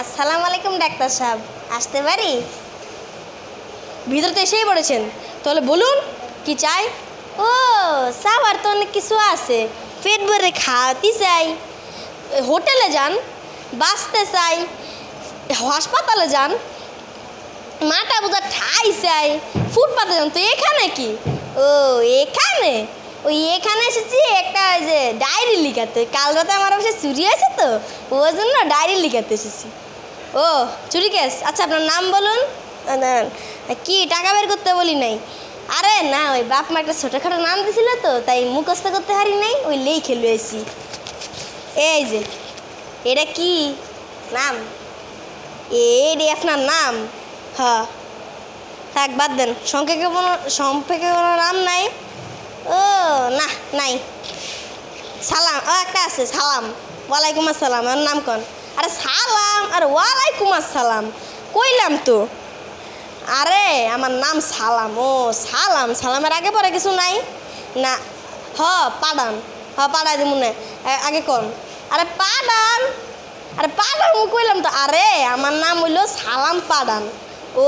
আসসালামু আলাইকুম ডাক্তার সাহেব, আসতে পারি? ভিতরে তো এসেই পড়েছেন, তাহলে বলুন কি চাই? ও সাবার তো অনেক কিছু আছে, পেট ভরে খাওয়াতে চাই, হোটেলে যান, বাঁচতে চাই, হাসপাতালে যান, মাটা বোঝা ঠাই চাই, ফুটপাতে যান। তো এখানে কি? ও এখানে, ওই এখানে এসেছি একটা ওই যে ডায়েরি লিখাতে, কাল রাতে আমার অবশ্যই চুরি হয়েছে তো ওই জন্য ডায়েরি লিখাতে এসেছি। ও চুরি কেস, আচ্ছা আপনার নাম বলুন। কি টাকা বের করতে বলি নাই? আরে না, ওই বাপ মা একটা ছোটোখাটো নাম দিছিল তো তাই মুখস্থ করতে হারি নাই, ওই লিখে লইছি। এই যে এটা কি নাম? এই আপনার নাম? হ্যাঁ থাক, বাদ দেন, সংক্ষেপে কোনো নাম নাই? ও না নাই। সালাম ও একটা আছে, সালাম, ওয়ালাইকুম আসসালাম। আমার নাম কন? আরে সালাম, আরে ওয়ালাইকুম আসসালাম কইলাম তো। আরে আমার নাম সালাম। ও সালাম, সালামের আগে পরে কিছু নাই না? পাঠান, পাঠাই দিব মনে আগে কন। আরে পাঠান, আরে পাঠান কইলাম তো। আরে আমার নাম হইল সালাম পাঠান। ও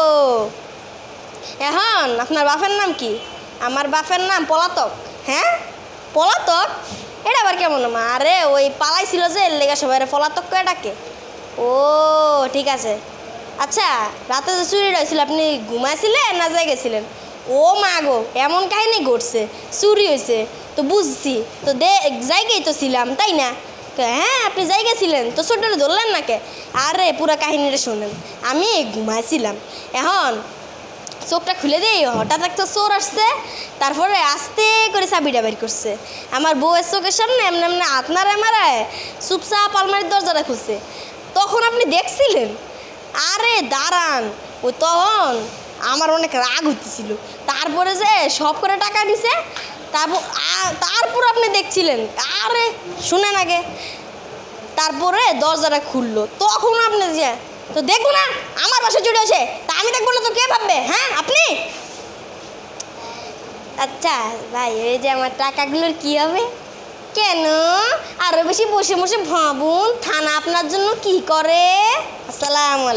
এখন আপনার বাপের নাম কি? আমার বাপের নাম পলাতক। হ্যাঁ পলাতক, এটা আবার কেমন নাম? আরে ওই পালাইছিল যে এর লেগে সবাই পলাতক করে ডাকে। ও ঠিক আছে। আচ্ছা রাতে যে চুরিটা হয়েছিল আপনি ঘুমাইছিলেন না জায়গাছিলেন? ও মা গো, এমন কাহিনী ঘটছে, চুরি হয়েছে তো বুঝছি তো, জায়গায় তো ছিলাম তাই না? হ্যাঁ আপনি জায়গায় ছিলেন তো, ছোটটা ধরলেন না কে? আরে পুরো কাহিনীটা শোনেন। আমি ঘুমাইছিলাম, এখন চোখটা খুলে দিই, হঠাৎ একটা চোর আসছে, তারপরে আস্তে করে চাবিটা বের করছে, আমার বউয়ের চোখের সামনে এমনি এমনি আপনার আমারায় চুপচাপ আলমারির দরজাটা খুলছে। তখন আপনি দেখছিলেন? আরে দাঁড়ান, ও তখন আমার অনেক রাগ হইতেছিল, তারপরে যে সব করে টাকা দিছে, তারপর আপনি দেখছিলেন। আরে শুনেন আগে, তারপরে দরজাটা খুললো, তখন আপনি যে তো দেখবো না আমার বাসা চুরি হয়েছে, তা আমি দেখবো না তো কে ভাববে? হ্যাঁ আপনি? আচ্ছা ভাই, এই যে আমার টাকাগুলোর কি হবে? কেন আরো বেশি বসে বসে ভাবুন, থানা আপনার জন্য কি করে। আসসালামু আলাইকুম।